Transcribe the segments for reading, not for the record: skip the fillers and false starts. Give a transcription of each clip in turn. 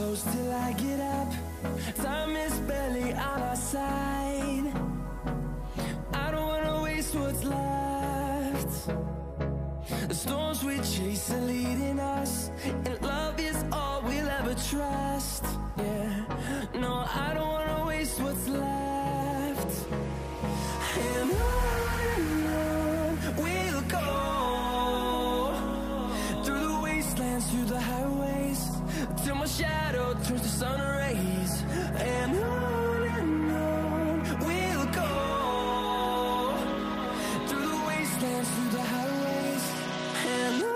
close till I get up. Time is barely on our side. I don't wanna waste what's left. The storms we chase are leading us, and love is all we'll ever trust. Yeah, no, I don't wanna waste what's left. And on we'll go, through the wastelands, through the highways, till my shadow turns to sun rays. And on we'll go, through the wastelands, through the highways, and on we'll go.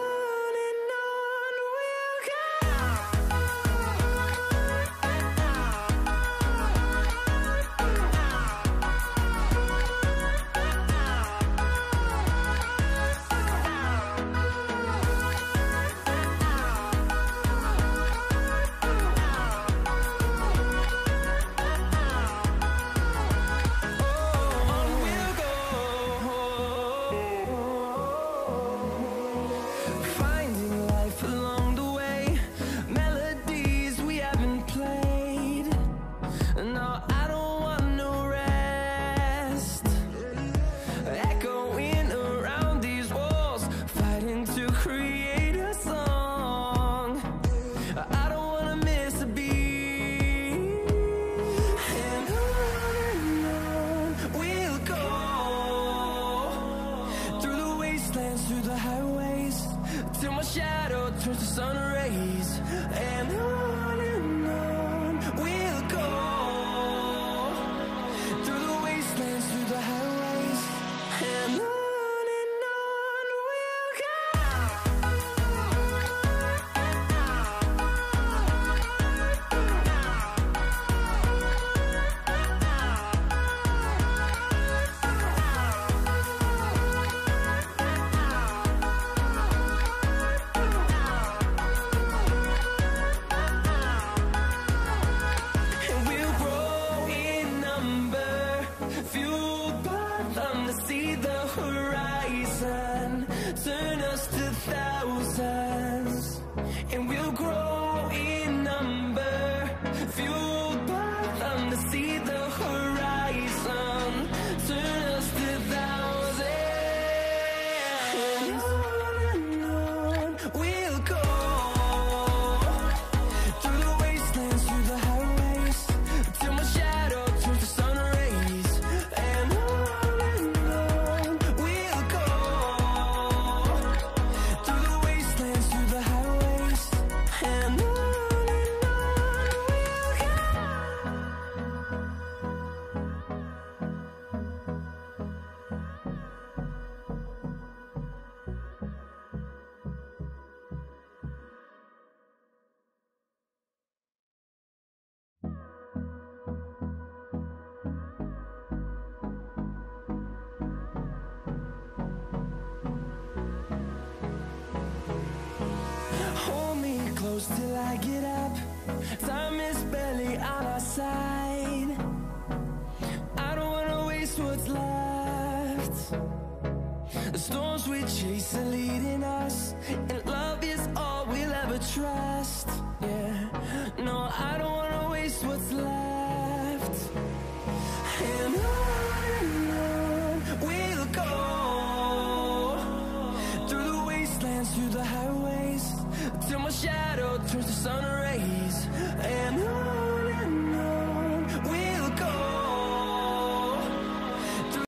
Through the highways, till my shadow turns to sun rays. And on we'll go, through the wastelands, through the highways, and on we'll go. Turn us to thousands, and we'll grow in number, fueled by them to see the horizon. Turn us to thousands, and on we'll go, through the wastelands, through the highways, till my shadow turns to sun rays. And on we'll go, through the wastelands, through the highways, and on we'll go. Hold me close till I get up. Time is barely on our side. I don't wanna waste what's left. The storms we chase are leading us, and love is all we'll ever trust. Yeah, no, I don't wanna waste what's left. And on we'll go, through the wastelands, through the highways, till my shadow turns to sun rays.